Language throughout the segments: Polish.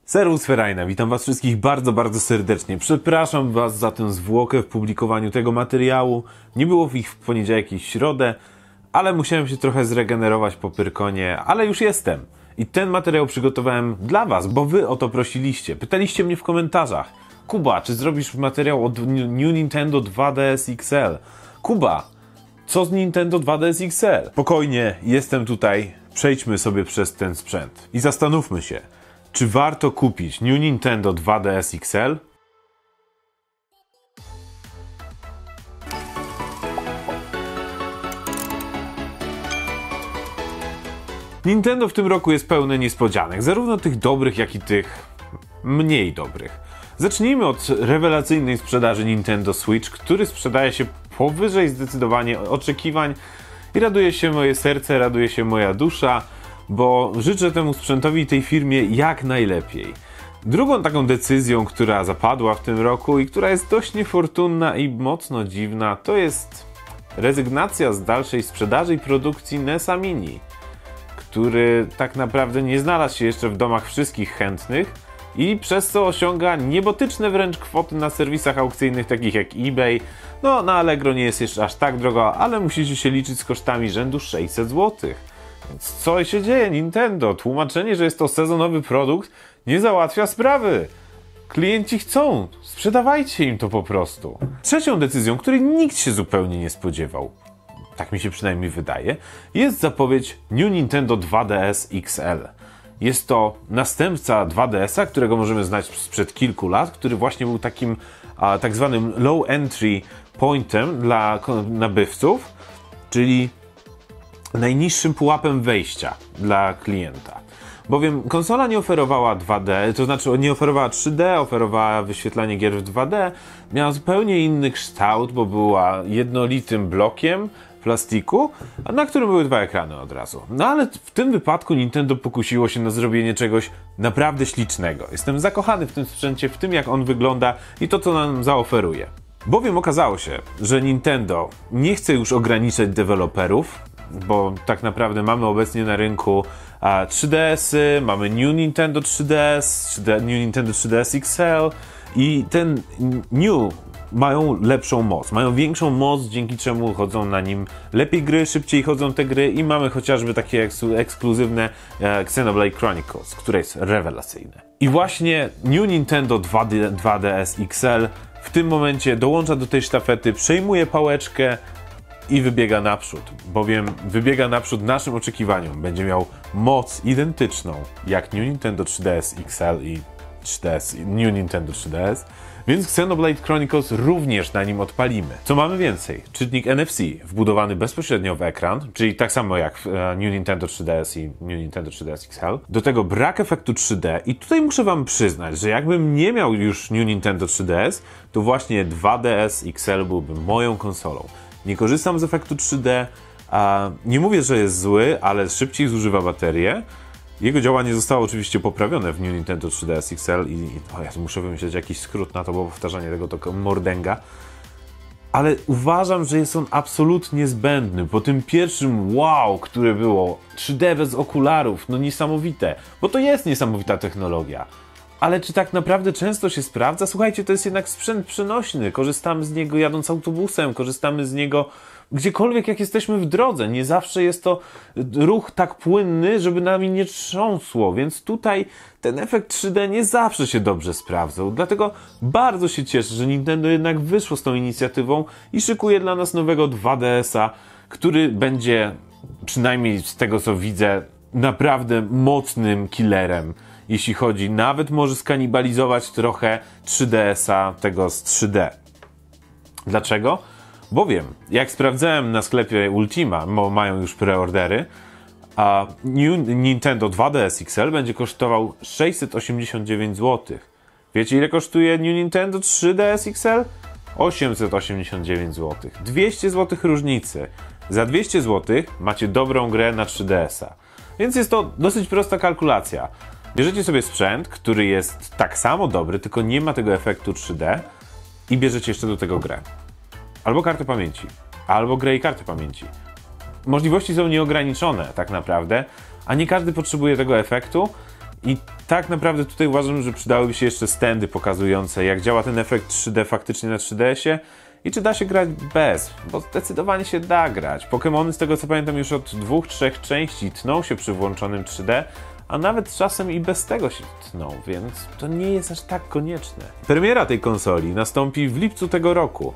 Servus Ferajna, witam was wszystkich bardzo serdecznie. Przepraszam was za tę zwłokę w publikowaniu tego materiału. Nie było ich w poniedziałek i środę, ale musiałem się trochę zregenerować po Pyrkonie, ale już jestem. I ten materiał przygotowałem dla was, bo wy o to prosiliście. Pytaliście mnie w komentarzach: Kuba, czy zrobisz materiał o New Nintendo 2DS XL? Kuba, co z Nintendo 2DS XL? Spokojnie, jestem tutaj. Przejdźmy sobie przez ten sprzęt i zastanówmy się, czy warto kupić New Nintendo 2DS XL? Nintendo w tym roku jest pełne niespodzianek, zarówno tych dobrych, jak i tych mniej dobrych. Zacznijmy od rewelacyjnej sprzedaży Nintendo Switch, który sprzedaje się powyżej zdecydowanie oczekiwań i raduje się moje serce, raduje się moja dusza, bo życzę temu sprzętowi i tej firmie jak najlepiej. Drugą taką decyzją, która zapadła w tym roku i która jest dość niefortunna i mocno dziwna, to jest rezygnacja z dalszej sprzedaży i produkcji NES-a Mini, który tak naprawdę nie znalazł się jeszcze w domach wszystkich chętnych i przez co osiąga niebotyczne wręcz kwoty na serwisach aukcyjnych takich jak eBay. No, na Allegro nie jest jeszcze aż tak drogo, ale musicie się liczyć z kosztami rzędu 600 zł. Więc co się dzieje, Nintendo? Tłumaczenie, że jest to sezonowy produkt, nie załatwia sprawy. Klienci chcą, sprzedawajcie im to po prostu. Trzecią decyzją, której nikt się zupełnie nie spodziewał, tak mi się przynajmniej wydaje, jest zapowiedź New Nintendo 2DS XL. Jest to następca 2DS-a, którego możemy znać sprzed kilku lat, który właśnie był takim tak zwanym low entry pointem dla nabywców, czyli najniższym pułapem wejścia dla klienta. Bowiem konsola nie oferowała 2D, to znaczy nie oferowała 3D, oferowała wyświetlanie gier w 2D, miała zupełnie inny kształt, bo była jednolitym blokiem plastiku, na którym były dwa ekrany od razu. No ale w tym wypadku Nintendo pokusiło się na zrobienie czegoś naprawdę ślicznego. Jestem zakochany w tym sprzęcie, w tym jak on wygląda i to, co nam zaoferuje. Bowiem okazało się, że Nintendo nie chce już ograniczać deweloperów, bo tak naprawdę mamy obecnie na rynku 3DS-y, mamy New Nintendo 3DS, New Nintendo 3DS XL i ten New mają lepszą moc, mają większą moc, dzięki czemu chodzą na nim lepiej gry, szybciej chodzą te gry i mamy chociażby takie ekskluzywne Xenoblade Chronicles, które jest rewelacyjne. I właśnie New Nintendo 2DS XL w tym momencie dołącza do tej sztafety, przejmuje pałeczkę i wybiega naprzód, bowiem wybiega naprzód naszym oczekiwaniom. Będzie miał moc identyczną jak New Nintendo 3DS XL i New Nintendo 3DS, więc Xenoblade Chronicles również na nim odpalimy. Co mamy więcej? Czytnik NFC wbudowany bezpośrednio w ekran, czyli tak samo jak w New Nintendo 3DS i New Nintendo 3DS XL. Do tego brak efektu 3D i tutaj muszę wam przyznać, że jakbym nie miał już New Nintendo 3DS, to właśnie 2DS XL byłby moją konsolą. Nie korzystam z efektu 3D, nie mówię, że jest zły, ale szybciej zużywa baterię. Jego działanie zostało oczywiście poprawione w New Nintendo 3DS XL i ja muszę wymyśleć jakiś skrót na to, bo powtarzanie tego to mordęga. Ale uważam, że jest on absolutnie zbędny. Po tym pierwszym wow, które było, 3D bez okularów, no niesamowite, bo to jest niesamowita technologia. Ale czy tak naprawdę często się sprawdza? Słuchajcie, to jest jednak sprzęt przenośny. Korzystamy z niego jadąc autobusem, korzystamy z niego gdziekolwiek jak jesteśmy w drodze. Nie zawsze jest to ruch tak płynny, żeby nami nie trząsło, więc tutaj ten efekt 3D nie zawsze się dobrze sprawdzał. Dlatego bardzo się cieszę, że Nintendo jednak wyszło z tą inicjatywą i szykuje dla nas nowego 2DS-a, który będzie, przynajmniej z tego co widzę, naprawdę mocnym killerem. Jeśli chodzi, nawet może skanibalizować trochę 3DS-a tego z 3D. Dlaczego? Bowiem, jak sprawdzałem na sklepie Ultima, bo mają już preordery, a Nintendo 2DS XL będzie kosztował 689 zł. Wiecie, ile kosztuje New Nintendo 3DS XL? 889 zł. 200 zł różnicy. Za 200 zł macie dobrą grę na 3DS-a. Więc jest to dosyć prosta kalkulacja. Bierzecie sobie sprzęt, który jest tak samo dobry, tylko nie ma tego efektu 3D i bierzecie jeszcze do tego grę. Albo kartę pamięci, albo grę i kartę pamięci. Możliwości są nieograniczone tak naprawdę, a nie każdy potrzebuje tego efektu I tak naprawdę tutaj uważam, że przydałyby się jeszcze standy pokazujące, jak działa ten efekt 3D faktycznie na 3DS-ie i czy da się grać bez, bo zdecydowanie się da grać. Pokémony, z tego co pamiętam, już od 2-3 części tną się przy włączonym 3D, a nawet czasem i bez tego się tną, więc to nie jest aż tak konieczne. Premiera tej konsoli nastąpi w lipcu tego roku,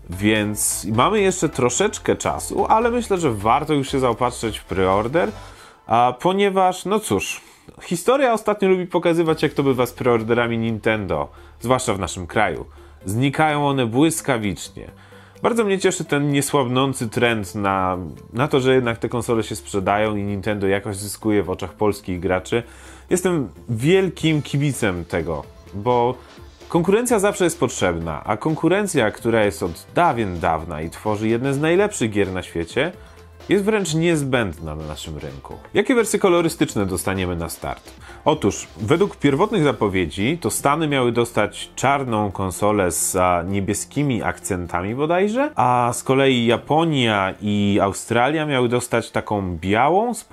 więc mamy jeszcze troszeczkę czasu, ale myślę, że warto już się zaopatrzyć w preorder, ponieważ, no cóż, historia ostatnio lubi pokazywać, jak to bywa z preorderami Nintendo, zwłaszcza w naszym kraju. Znikają one błyskawicznie. Bardzo mnie cieszy ten niesłabnący trend na to, że jednak te konsole się sprzedają i Nintendo jakoś zyskuje w oczach polskich graczy. Jestem wielkim kibicem tego, bo konkurencja zawsze jest potrzebna, a konkurencja, która jest od dawien dawna i tworzy jedne z najlepszych gier na świecie, jest wręcz niezbędna na naszym rynku. Jakie wersje kolorystyczne dostaniemy na start? Otóż, według pierwotnych zapowiedzi, to Stany miały dostać czarną konsolę z niebieskimi akcentami bodajże, a z kolei Japonia i Australia miały dostać taką białą z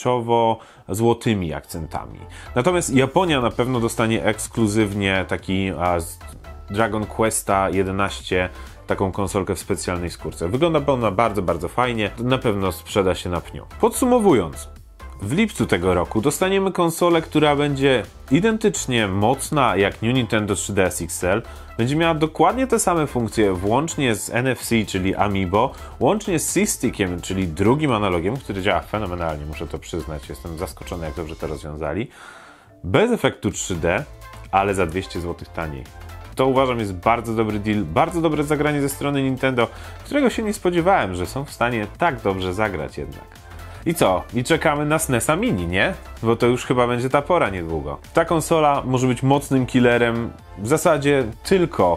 pomarańczowo-złotymi akcentami. Natomiast Japonia na pewno dostanie ekskluzywnie taki z Dragon Questa 11 taką konsolkę w specjalnej skórce. Wygląda ona bardzo, bardzo fajnie. Na pewno sprzeda się na pniu. Podsumowując, w lipcu tego roku dostaniemy konsolę, która będzie identycznie mocna jak New Nintendo 3DS XL. Będzie miała dokładnie te same funkcje, włącznie z NFC, czyli Amiibo, łącznie z C-Stickiem, czyli drugim analogiem, który działa fenomenalnie, muszę to przyznać. Jestem zaskoczony, jak dobrze to rozwiązali. Bez efektu 3D, ale za 200 zł taniej. To uważam jest bardzo dobry deal, bardzo dobre zagranie ze strony Nintendo, którego się nie spodziewałem, że są w stanie tak dobrze zagrać jednak. I co? I czekamy na SNES-a Mini, nie? Bo to już chyba będzie ta pora niedługo. Ta konsola może być mocnym killerem w zasadzie tylko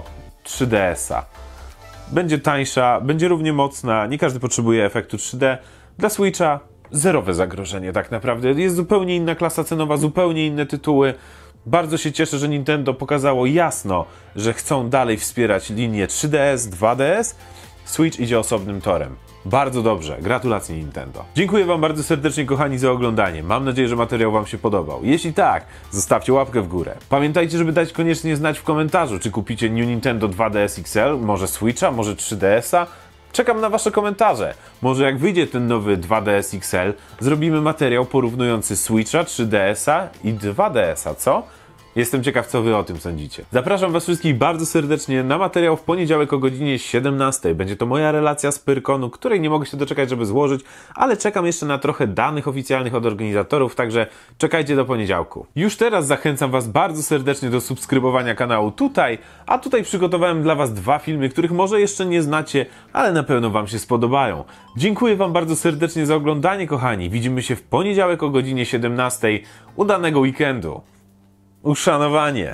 3DS-a. Będzie tańsza, będzie równie mocna, nie każdy potrzebuje efektu 3D. Dla Switcha zerowe zagrożenie tak naprawdę. Jest zupełnie inna klasa cenowa, zupełnie inne tytuły. Bardzo się cieszę, że Nintendo pokazało jasno, że chcą dalej wspierać linię 3DS, 2DS. Switch idzie osobnym torem. Bardzo dobrze, gratulacje Nintendo. Dziękuję Wam bardzo serdecznie, kochani, za oglądanie. Mam nadzieję, że materiał Wam się podobał. Jeśli tak, zostawcie łapkę w górę. Pamiętajcie, żeby dać koniecznie znać w komentarzu, czy kupicie New Nintendo 2DS XL, może Switcha, może 3DS-a. Czekam na Wasze komentarze. Może jak wyjdzie ten nowy 2DS XL, zrobimy materiał porównujący Switcha, 3DS-a i 2DS-a, co? Jestem ciekaw, co Wy o tym sądzicie. Zapraszam Was wszystkich bardzo serdecznie na materiał w poniedziałek o godzinie 17. Będzie to moja relacja z Pyrkonu, której nie mogę się doczekać, żeby złożyć, ale czekam jeszcze na trochę danych oficjalnych od organizatorów, także czekajcie do poniedziałku. Już teraz zachęcam Was bardzo serdecznie do subskrybowania kanału tutaj, a tutaj przygotowałem dla Was 2 filmy, których może jeszcze nie znacie, ale na pewno Wam się spodobają. Dziękuję Wam bardzo serdecznie za oglądanie, kochani. Widzimy się w poniedziałek o godzinie 17. Udanego weekendu. Uszanowanie.